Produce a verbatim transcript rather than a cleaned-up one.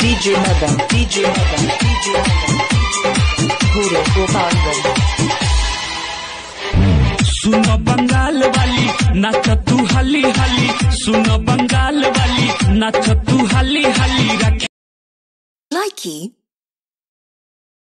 DJ Madan, DJ Madan, DJ Madan, Guru Gopalganj. सुनो बंगाल वाली नाच तू हली हली, सुनो बंगाल वाली नाच तू हली हली रख। Likey